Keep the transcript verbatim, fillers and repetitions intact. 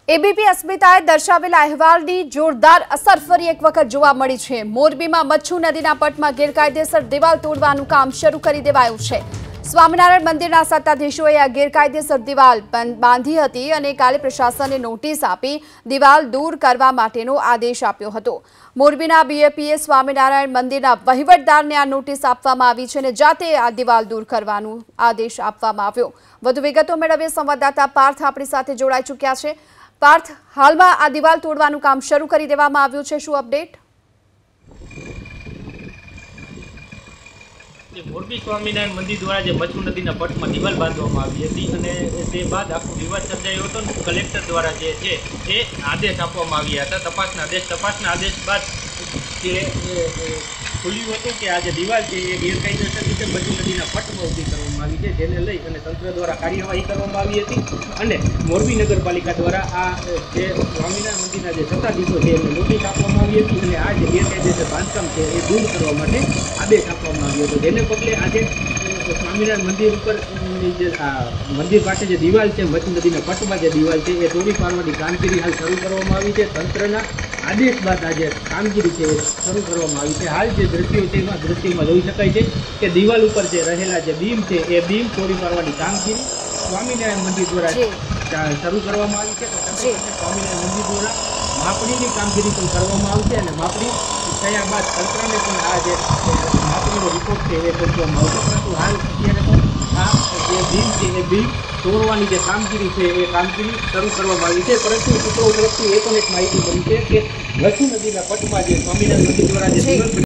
ABP અસ્મિતાએ દર્શાવેલા અહેવાલની જોરદાર અસર ફરી એક વખત જોવા મળી છે। મોરબીમાં મચ્છુ નદીના પટમાં ગેરકાયદેસર દિવાલ તોડવાનું કામ શરૂ કરી દેવાયું છે। સ્વામિનારાયણ મંદિરના સત્તાધીશોએ આ ગેરકાયદેસર દિવાલ બાંધી હતી અને કાલે પ્રશાસનને નોટિસ આપી દિવાલ દૂર કરવા માટેનો આદેશ આપ્યો હતો। મોરબીના બીએપીએ સ્વામિનારાયણ મંદિરના વહીવટદારને આ નોટિસ આપવામાં આવી છે અને જાતે આ દિવાલ દૂર કરવાનો આદેશ આપવામાં આવ્યો। વધુ વિગતો મેળવીએ સંવાદદાતા પાર્થ આપણી સાથે જોડાઈ ચૂક્યા છે। पार्थ, हाल में आ दीवाल तोड़वानुं काम शुरू कर देवामां आव्युं छे, शुं अपडेट? मोरबी स्वामीनारायण मंदिर द्वारा जो मच्छू नदी पट में दीवाल बांधवामां आवी हती अने ते बाद आखो विवाद सर्जायो हतो। कलेक्टर द्वारा जे छे ए आदेश आपवामां आव्या हता। तपासना आदेश तपासना आदेश बाद के खुल्युं हतुं के आज दीवाल छे ए गैरकायदेसर रीते मच्छू नदीना पटमां ऊभी करवामां आवी छे, जेने लई अने तंत्र द्वारा कार्यवाही करवामां आवी हती अने मोरबी नगरपालिका द्वारा आ जे स्वामीनारायण मंदिરના જે સત્તાધીશો છે એમને નોટિસ આપવામાં આવી હતી અને આ જે ગેરકાયદેસર બાંધકામ છે એ દૂર કરવા માટે આદેશ આપવામાં આવ્યો હતો। જેને પગલે આજે સ્વામિનારાયણ મંદિર ઉપર જે મંદિર પાસે જે દિવાલ છે મચ્છુ નદીના પટમાં જે દિવાલ છે એ તોડી પાડવાની કામગીરી હાલ શરૂ કરવામાં આવી છે। તંત્રના આદેશ બાદ આજે કામગીરી છે શરૂ કરવામાં આવી છે। હાલ જે દ્રશ્યો છે એમાં દ્રશ્યમાં જોઈ શકાય છે કે દિવાલ ઉપર જે રહેલા જે બીમ છે એ બીમ તોડી પાડવાની કામગીરી સ્વામિનારાયણ મંદિર દ્વારા શરૂ કરવામાં આવી છે। સ્વામિનારાયણ મંદિર દ્વારા માપણીની કામગીરી પણ કરવામાં આવશે અને માપણી થયા બાદ તંત્રને પણ આ જે માપણીનો રિપોર્ટ છે એ સોંપવામાં આવશે। પરંતુ હાલ અત્યારે પણ આ જે બીમ છે એ બીમ તોડવાની જે કામગીરી છે એ કામગીરી શરૂ કરવામાં આવી છે। પરંતુ સૂત્રો તરફથી એ પણ એક માહિતી મળી છે કે મચ્છુ નદીના પટમાં જે સ્વામિનારાયણ મંદિર દ્વારા જે